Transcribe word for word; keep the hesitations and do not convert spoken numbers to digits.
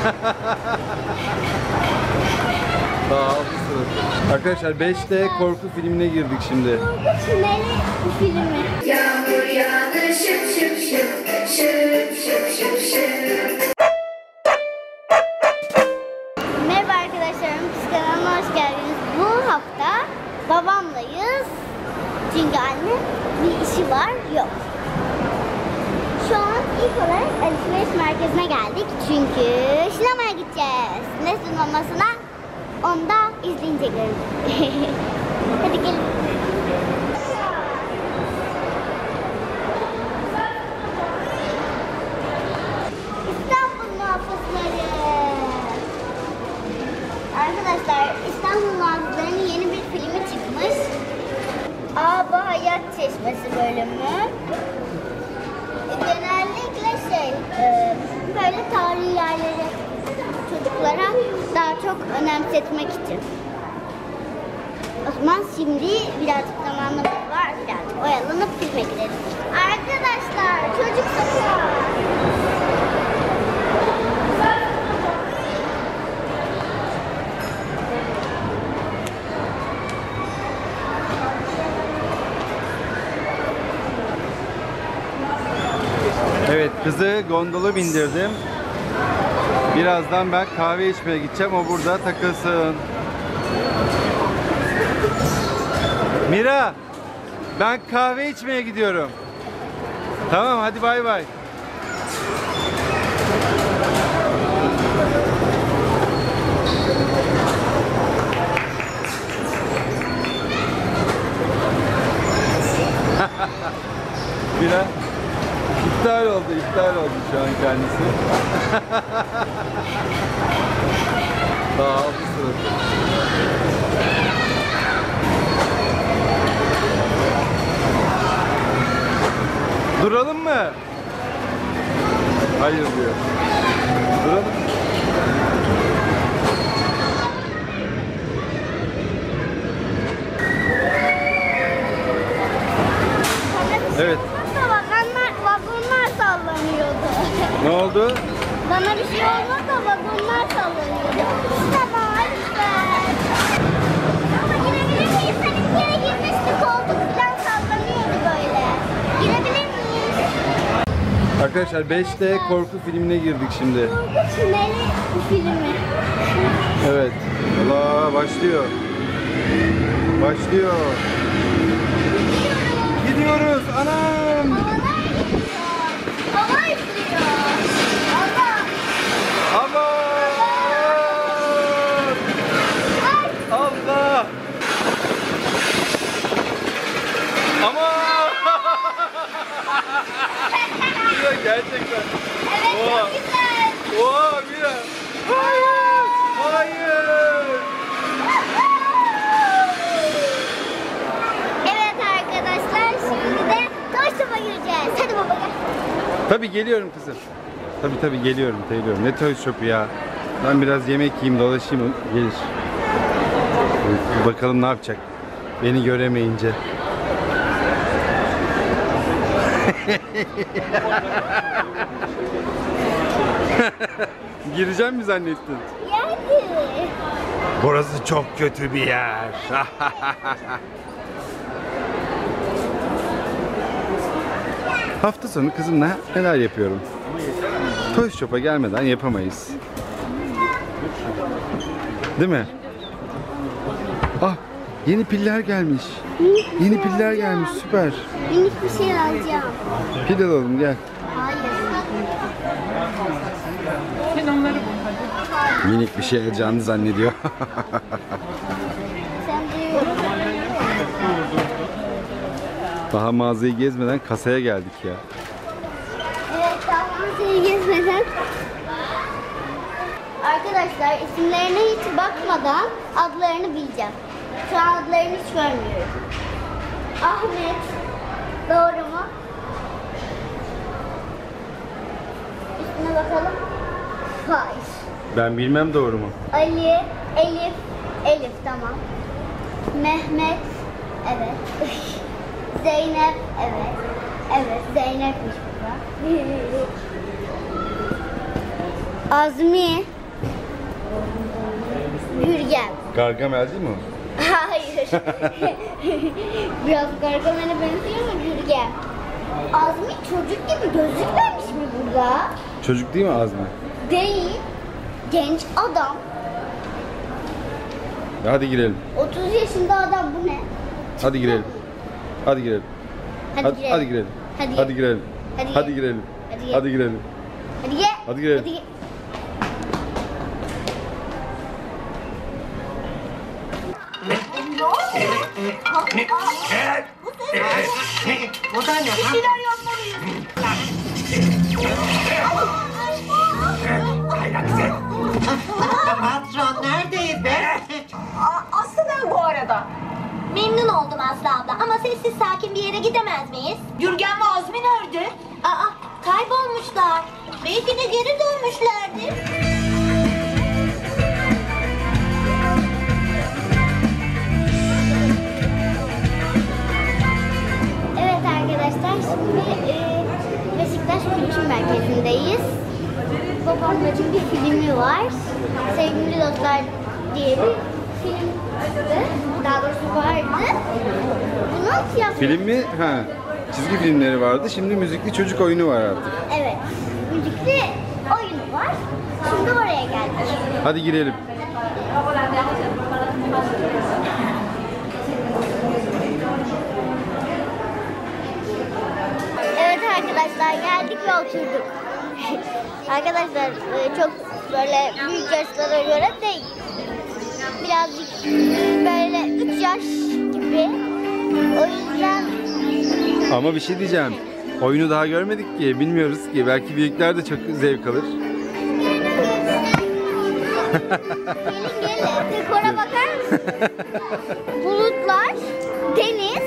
Daha altı sınıf. Arkadaşlar beşte korku filmine girdik şimdi. Korku tüneli filmi. Yağmur yağdı şıp şıp şıp şıp şıp şıp şıp. Merhaba arkadaşlar, biz kanalıma hoş geldiniz. Bu hafta babamlayız. Çünkü anne bir işi var, yok. Şu an ilk olarak alışveriş merkezine geldik. Çünkü sinemaya gideceğiz. Ne sinemasına? Onu da izleyince görürüz. Hadi gelin. İstanbul muhafızları. Arkadaşlar, İstanbul muhafızlarının yeni bir filmi çıkmış. Aba Hayat Çeşmesi bölümü. Genellikle şey, e, böyle tarihi yerleri çocuklara daha çok önemsetmek için. O zaman şimdi birazcık zamanımız var, birazcık oyalanıp filme gidelim. Arkadaşlar, çocuk sokağı. Evet, kızı gondola bindirdim. Birazdan ben kahve içmeye gideceğim. O burada takılsın. Mira, ben kahve içmeye gidiyorum. Tamam, hadi bay bay. Mira, iptal oldu, iptal oldu şu an kendisi. Daha altı sınıf. Duralım mı? Hayır diyor. Duralım. Evet. Vagonlar, vagonlar sallanıyordu. Ne oldu? Bana bir şey olmazsa vagonlar sallanıyordu. Tamam, lütfen. Ama girebilir miyiz? Hani bir kere girmiştik, koltuk falan sallanıyordu böyle. Girebilir miyiz? Arkadaşlar beşte korku filmine girdik şimdi. Korku tüneli filmi. Evet. Allah başlıyor. Başlıyor. Gidiyoruz. Anam. Havalar gidiyor. Hava üflüyor. Allah. Aman. Ay. Allah. Aman. Mira gerçekten. Evet, Oha. çok güzel. Oha Mira. Hayır. Hayır. Evet arkadaşlar, şimdi de Toy Shop'a gireceğiz. Hadi baba gel. Tabii geliyorum kızım. Tabii tabii geliyorum, geliyorum. Ne toy shop'u ya. Ben biraz yemek yiyeyim, dolaşayım, gelir. Bakalım ne yapacak. Beni göremeyince. Gireceğim mi zannettin? Yani. Burası çok kötü bir yer. Hafta sonu kızımla neler yapıyorum? Toy Shop'a gelmeden yapamayız. Değil mi? Ah, yeni piller gelmiş. Yeni piller gelmiş, süper. Minik bir şey alacağım. Pil alalım, gel. Hayır. Minik bir şey alacağını zannediyor. Sen duyuyorsun. Daha mağazayı gezmeden kasaya geldik ya. Evet, daha mağazayı gezmeden. Arkadaşlar, isimlerine hiç bakmadan adlarını bileceğim. Şu an adlarını hiç görmüyorum. Ahmet. Doğru mu? Üstüne bakalım. Hayır. Ben bilmem doğru mu? Ali, Elif, Elif tamam. Mehmet, evet. Zeynep, evet. Evet, Zeynep'miş bu da. Azmi, Gürgen. Gargamel değil mi o? Hayır. Biraz Gargamel'e benziyor mu Gürgen? Azmi çocuk gibi gözükmemiş mi burada? Çocuk değil mi Azmi? Değil. Genç adam. Hadi girelim. otuz yaşında adam bu ne? Hadi girelim. Hadi girelim. Hadi, Hadi, girelim. hadi girelim. Hadi, Hadi girelim. Hadi Hadi girelim. Hadi Hadi girelim. Hadi gel. Hadi girelim. Hadi gel. O da ne? Bir şeyler yapmalıyız. Patron neredeyiz be? Aslı ben bu arada. Memnun oldum Aslı abla ama sessiz sakin bir yere gidemez miyiz? Gürgen ve Azmi nerede? Aa, kaybolmuşlar. Belki de geri dönmüşlerdir. Evet arkadaşlar, şimdi e, Beşiktaş Kültür Merkezi'ndeyiz. Babamın bir filmi var. Sevgili Dostlar diye bir film, daha doğrusu vardı. Bunu tiyatro... Film mi? Ha. Çizgi filmleri vardı. Şimdi müzikli çocuk oyunu var artık. Evet, müzikli oyunu var. Şimdi oraya geldik. Hadi girelim. Evet arkadaşlar, geldik ve oturduk. Arkadaşlar e, çok böyle büyük yaşlara göre değil. Birazcık böyle üç yaş gibi. O yüzden Ama bir şey diyeceğim. Oyunu daha görmedik ki. Bilmiyoruz ki. Belki büyükler de çok zevk alır. gelin gelin dekora bakar mısın? Bulutlar, deniz,